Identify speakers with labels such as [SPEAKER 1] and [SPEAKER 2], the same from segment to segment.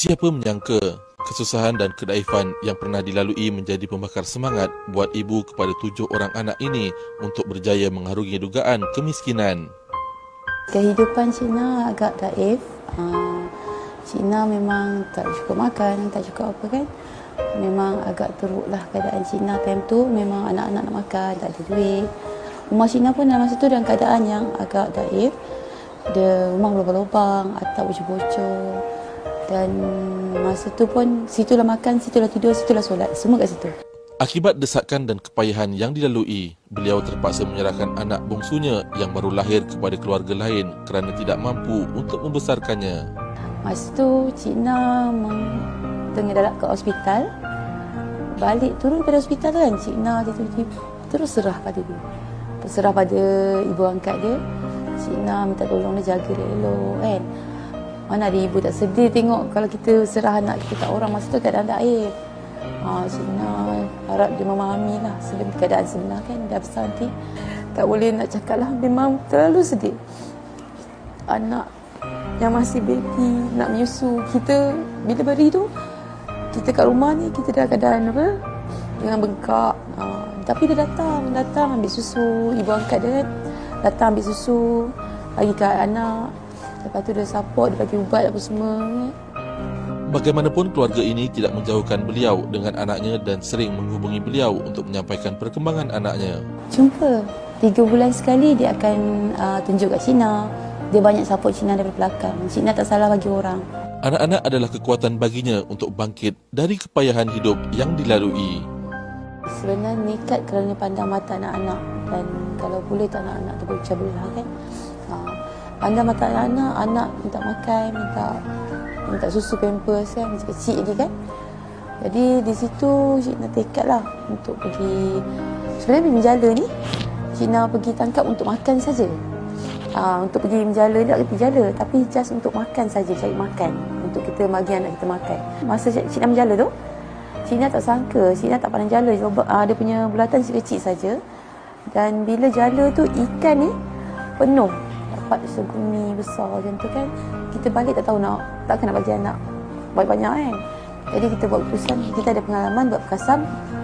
[SPEAKER 1] Siapa menyangka kesusahan dan kedaifan yang pernah dilalui menjadi pembakar semangat buat ibu kepada 7 orang anak ini untuk berjaya mengarungi dugaan kemiskinan.
[SPEAKER 2] Kehidupan Cina agak daif. Cina memang tak cukup makan, tak cukup apa kan. Memang agak teruklah keadaan Cina time tu. Memang anak-anak nak makan, tak ada duit. Rumah Cina pun dalam masa tu dalam keadaan yang agak daif. Dia rumah berlubang-lubang, atap bocor-bocor. Dan masa tu pun situlah makan, situlah tidur, situlah solat. Semua kat situ.
[SPEAKER 1] Akibat desakan dan kepayahan yang dilalui, beliau terpaksa menyerahkan anak bongsunya yang baru lahir kepada keluarga lain kerana tidak mampu untuk membesarkannya.
[SPEAKER 2] Masa tu Cina tengah dalam ke hospital. Balik turun pada hospital tu kan, Cina tiba-tiba terus serah pada dia. Serah pada ibu angkat dia. Cina minta tolong dia jaga dia elok kan. Mana ada ibu tak sedih tengok kalau kita serah anak kita kat orang masa tu keadaan daif. Cina harap dia memahami lah keadaan sebenar kan. Dah besar nanti tak boleh nak cakap lah. Memang terlalu sedih. Anak yang masih baby nak menyusu. Kita bila beri tu, kita kat rumah ni kita dalam keadaan apa? Dengan bengkak. Tapi dia datang ambil susu. Ibu angkat dia datang ambil susu, bagi kat anak. Lepas tu dia support, dia bagi ubat apa semua.
[SPEAKER 1] Bagaimanapun keluarga ini tidak menjauhkan beliau dengan anaknya dan sering menghubungi beliau untuk menyampaikan perkembangan anaknya.
[SPEAKER 2] Jumpa 3 bulan sekali dia akan tunjuk kat Cina. Dia banyak support Cina daripada belakang. Cina tak salah bagi orang.
[SPEAKER 1] Anak-anak adalah kekuatan baginya untuk bangkit dari kepayahan hidup yang dilalui.
[SPEAKER 2] Sebenarnya nekat kerana pandang mata anak-anak. Dan kalau boleh tak anak-anak tu berpecah belah kan. Pandang mata anak-anak, anak minta makan, minta susu pampers kan, macam kecil lagi kan. Jadi di situ Cina tekad lah untuk pergi. Sebenarnya menjala ni Cina pergi tangkap untuk makan saja. Untuk pergi menjala ni tak pergi menjala, tapi just untuk makan saja, cari makan untuk kita bagi anak kita makan. Masa Cina menjala tu, Cina tak sangka, Cina tak pandang jala. Dia punya bulatan kecil saja. Dan bila jala tu ikan ni penuh, dapat seguni besar macam tu kan, kita balik tak tahu takkan nak bagi anak banyak-banyak kan. Jadi kita buat keputusan, kita ada pengalaman buat perkasam.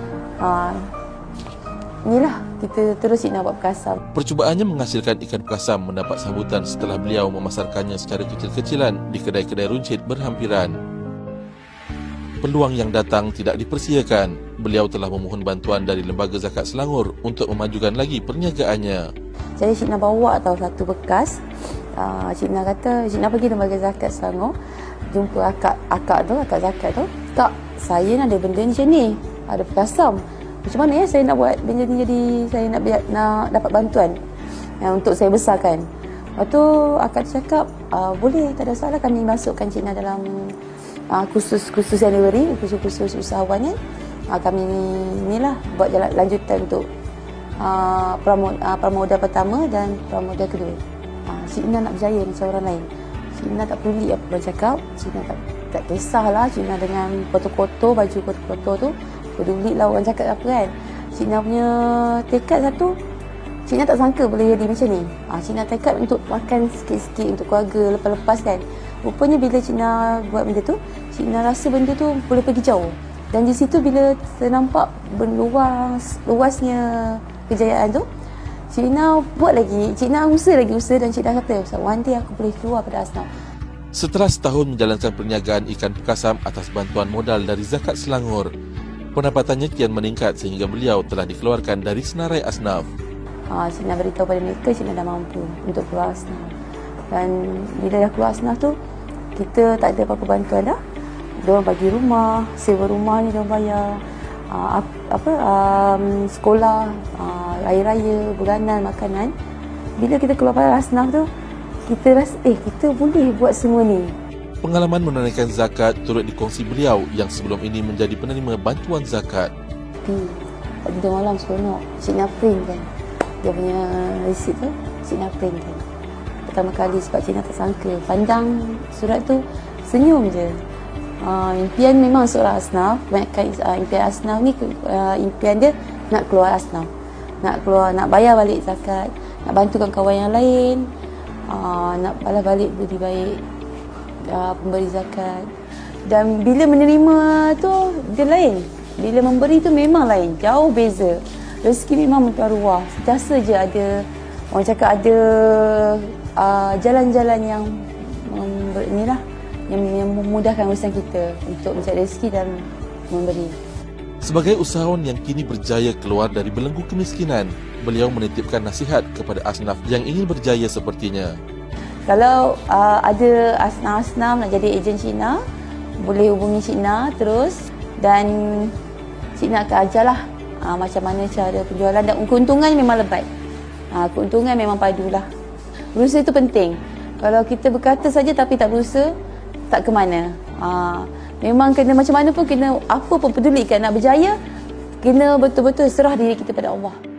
[SPEAKER 2] Inilah kita terus nak buat perkasam.
[SPEAKER 1] Percubaannya menghasilkan ikan perkasam mendapat sambutan setelah beliau memasarkannya secara kecil-kecilan di kedai-kedai runcit berhampiran. Peluang yang datang tidak dipersiakan. Beliau telah memohon bantuan dari Lembaga Zakat Selangor untuk memajukan lagi perniagaannya.
[SPEAKER 2] Jadi Cina bawa satu bekas. Cina kata, Cina pergi Lembaga Zakat Selangor, jumpa akak zakat tu. Kak, saya nak ada benda ni macam ni. Ada perkasam. Macam mana ya saya nak buat benda ni jadi saya nak dapat bantuan untuk saya besarkan. Lepas tu akak cakap, boleh, tak ada salah kami masukkan Cina dalam kursus yang diberi, kursus usahawan ni. Kami inilah buat jalan lanjutan untuk pramoda pertama dan pramoda kedua. Cina nak berjaya macam orang lain. Cina tak peduli apa orang cakap. Cina tak kisahlah. Cina dengan kotor-kotor, baju kotor-kotor tu, pedulilah orang cakap apa kan. Cina punya tekad satu, Cina tak sangka boleh jadi macam ni. Cina tekad untuk makan sikit-sikit untuk keluarga lepas-lepas kan. Rupanya bila Cina buat benda tu, Cina rasa benda tu boleh pergi jauh. Dan di situ bila ternampak luasnya kejayaan tu, Cina buat lagi, Cina usaha dan Cina kata, one day aku boleh keluar pada asnaf.
[SPEAKER 1] Setelah setahun menjalankan perniagaan ikan perkasam atas bantuan modal dari Zakat Selangor, pendapatannya kian meningkat sehingga beliau telah dikeluarkan dari senarai asnaf.
[SPEAKER 2] Cina beritahu pada mereka Cina dah mampu untuk keluar asnaf. Dan bila dah keluar asnaf tu, kita tak ada apa-apa bantuan dah. Diorang bagi rumah, sewa rumah ni diorang bayar. Sekolah, air raya, bulanan, makanan. Bila kita keluar pada asnaf tu, kita rasa kita boleh buat semua ni.
[SPEAKER 1] Pengalaman menunaikan zakat turut dikongsi beliau yang sebelum ini menjadi penerima bantuan zakat.
[SPEAKER 2] Pada malam seronok, Cina print kan. Dia punya resit tu, Cina print kan. Pertama kali sebab Cina tak sangka. Pandang surat tu, senyum je. Impian memang seorang asnaf. Impian asnaf ni, impian dia nak keluar asnaf. Nak bayar balik zakat. Nak bantukan kawan yang lain. Nak balas balik budi baik pemberi zakat. Dan bila menerima tu dia lain. Bila memberi tu memang lain, jauh beza. Rezeki memang bertuah. Sentiasa je ada, orang cakap ada jalan-jalan yang yang memudahkan urusan kita untuk mencari rezeki dan memberi.
[SPEAKER 1] Sebagai usahawan yang kini berjaya keluar dari belenggu kemiskinan, beliau menitipkan nasihat kepada asnaf yang ingin berjaya sepertinya.
[SPEAKER 2] Kalau ada asnaf-asnaf nak jadi ejen Cina, boleh hubungi Cina terus dan Cina akan ajarlah macam mana cara penjualan dan keuntungannya memang lebat. Keuntungan memang padulah. Berusaha itu penting. Kalau kita berkata saja tapi tak berusaha, tak ke mana. Memang kena macam mana pun, kena apa pun pedulikan nak berjaya, kena betul-betul serah diri kita pada Allah.